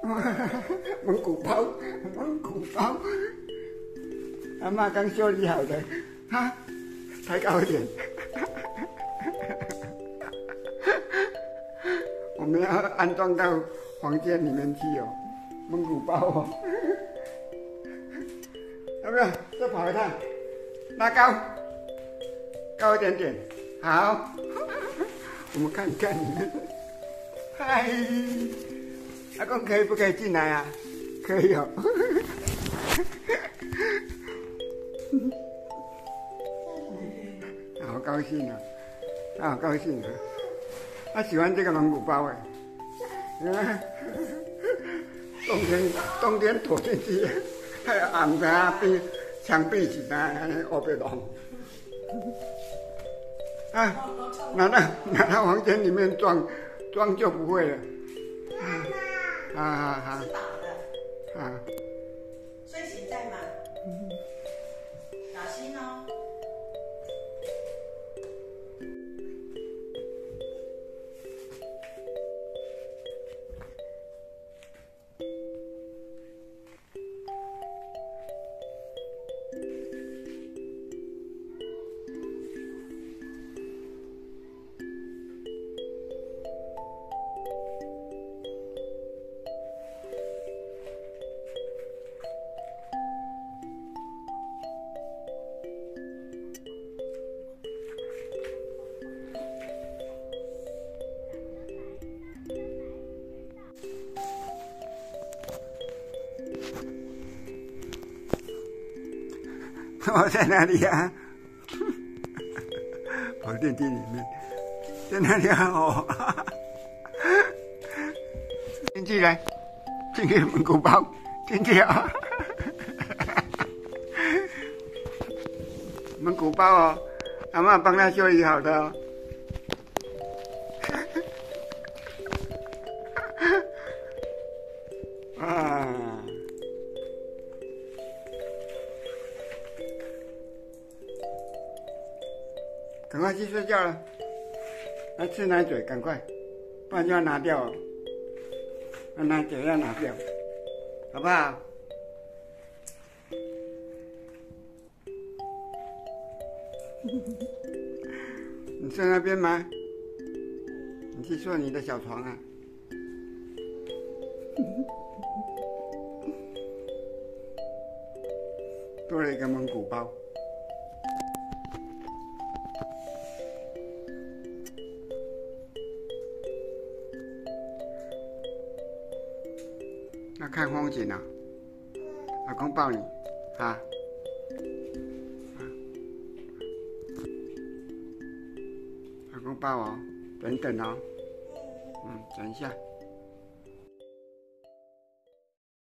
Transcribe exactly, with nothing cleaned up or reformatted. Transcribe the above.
蒙古包，蒙古包，阿妈刚修理好的，哈，抬高一点。我们要安装到房间里面去哦，蒙古包哦。要不要再跑一趟？拉高，高一点点，好。我们看一看你们。嗨，阿公可以不可以进来啊？可以哦。好高兴啊！他好高兴啊！他喜欢这个蒙古包哎。你看，冬天冬天躲进去，还要按在壁墙壁上啊，乌白龙。啊，拿到拿到房间里面装装就不会了。啊啊好。 吃饱了。啊。睡醒再忙。嗯。小心哦。 我在哪里呀、啊？跑电梯里面，在哪里啊？哦，进去来，进去蒙古包，进去啊！蒙古包哦，阿嬷帮他修理好的哦。啊！赶快去睡觉了，来吃奶嘴，赶快，不然就要拿掉哦。那奶嘴要拿掉，好不好？你睡那边吗？你去睡你的小床啊。多了一个蒙古包。要看风景啊！老公抱你，啊！老公抱我，等等哦，嗯，等一下。